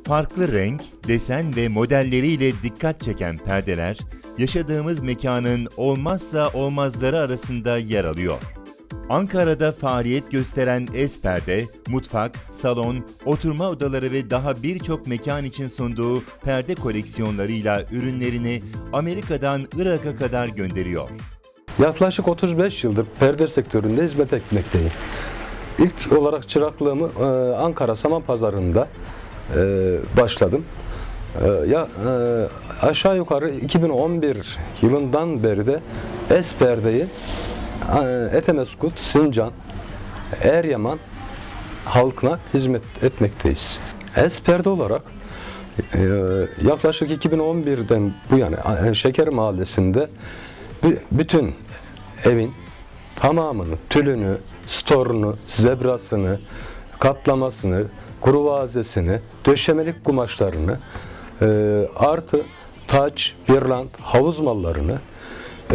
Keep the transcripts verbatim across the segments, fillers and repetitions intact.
Farklı renk, desen ve modelleriyle dikkat çeken perdeler, yaşadığımız mekanın olmazsa olmazları arasında yer alıyor. Ankara'da faaliyet gösteren Es-Perde, mutfak, salon, oturma odaları ve daha birçok mekan için sunduğu perde koleksiyonlarıyla ürünlerini Amerika'dan Irak'a kadar gönderiyor. Yaklaşık otuz beş yıldır perde sektöründe hizmet etmekteyim. İlk olarak çıraklığımı Ankara Saman Pazarı'nda başladım. Ya aşağı yukarı iki bin on bir yılından beri de Es-Perde'yi Etemeskut, Sincan, Eryaman halkına hizmet etmekteyiz. Es-Perde olarak yaklaşık iki bin on birden bu yana Şeker Mahallesi'nde bütün evin tamamını, tülünü, storunu, zebrasını, kaplamasını, kuruvazesini, döşemelik kumaşlarını, e, artı taç, birlant, havuz mallarını e,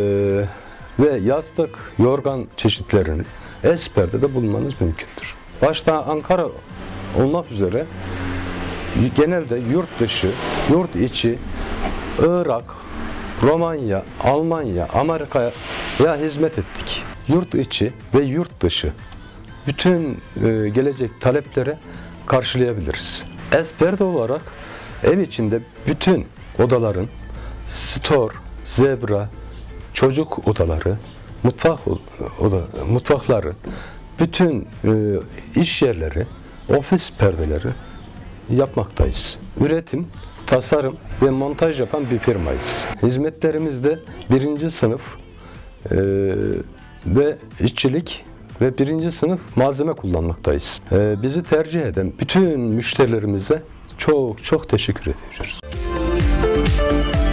ve yastık, yorgan çeşitlerini Es-Perde'de bulmanız mümkündür. Başta Ankara olmak üzere genelde yurt dışı, yurt içi, Irak, Romanya, Almanya, Amerika'ya hizmet ettik. Yurt içi ve yurt dışı bütün e, gelecek taleplere karşılayabiliriz. Es-Perde olarak ev içinde bütün odaların, stor, zebra, çocuk odaları, mutfak oda, mutfakları, bütün e, iş yerleri, ofis perdeleri yapmaktayız. Üretim, tasarım ve montaj yapan bir firmayız. Hizmetlerimizde birinci sınıf e, ve işçilik ve birinci sınıf malzeme kullanmaktayız. E, bizi tercih eden bütün müşterilerimize çok çok teşekkür ediyoruz.